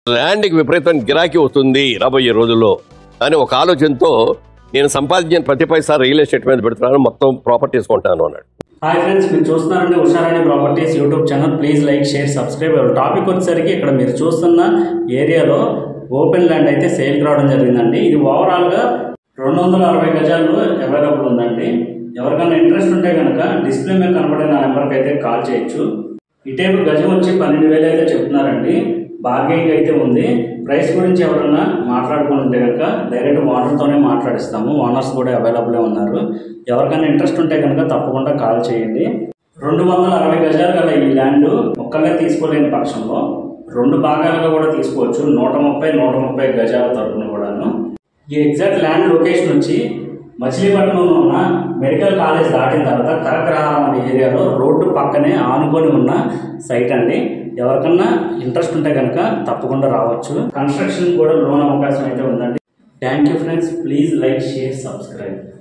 ల్యాండ్కి విపరీతం గిరాకీ వస్తుంది రాబోయే రోజుల్లో అని ఒక ఆలోచనతో నేను సంపాదించిన ప్రతి పైసా రియల్ ఎస్టేట్ మీద పెడుతున్నాను, మొత్తం ప్రాపర్టీస్ కొంటాను అన్నాడు. హాయ్ ఫ్రెండ్స్, మీరు చూస్తున్నారండి Usharani properties YouTube channel. Please like, share, subscribe. Topic వచ్చేసరికి ఇక్కడ మీరు చూస్తున్న ఏరియాలో ఓపెన్ ల్యాండ్ అయితే సేల్కి రావడం జరిగిందండి. ఇది ఓవరాల్గా 260 గజాలు అవైలబుల్ ఉందండి. ఎవరికైనా ఇంట్రెస్ట్ ఉంటే కనుక డిస్ప్లే మీద కనబడే నా నెంబర్కి అయితే కాల్ చేయొచ్చు. ఈ టైపు గజం వచ్చి 12,000 అయితే చెప్తున్నారండి. బార్గెనింగ్ అయితే ఉంది. ప్రైస్ గురించి ఎవరన్నా మాట్లాడుకుని ఉంటే కనుక డైరెక్ట్ ఓనర్తోనే మాట్లాడిస్తాము. ఓనర్స్ కూడా అవైలబుల్ ఉన్నారు. ఎవరికైనా ఇంట్రెస్ట్ ఉంటే కనుక తప్పకుండా కాల్ చేయండి. 260 గజాలు గల ఈ ల్యాండ్ ఒక్కళ్ళే తీసుకోలేని పక్షంలో 2 భాగాలుగా కూడా తీసుకోవచ్చు. 130 గజాల తరపున కూడాను. ఈ ఎగ్జాక్ట్ ల్యాండ్ లొకేషన్ వచ్చి మచిలీపట్నంలో ఉన్న మెడికల్ కాలేజ్ దాటిన తర్వాత కరగ్రహారం అనే ఏరియాలో రోడ్డు పక్కనే ఆనుకొని ఉన్న సైట్ అండి. ఎవరికన్నా ఇంట్రెస్ట్ ఉంటే కనుక తప్పకుండా రావచ్చు. కన్స్ట్రక్షన్ కూడా లోన్ అవకాశం అయితే ఉందండి. Thank you friends. Please like, share, subscribe.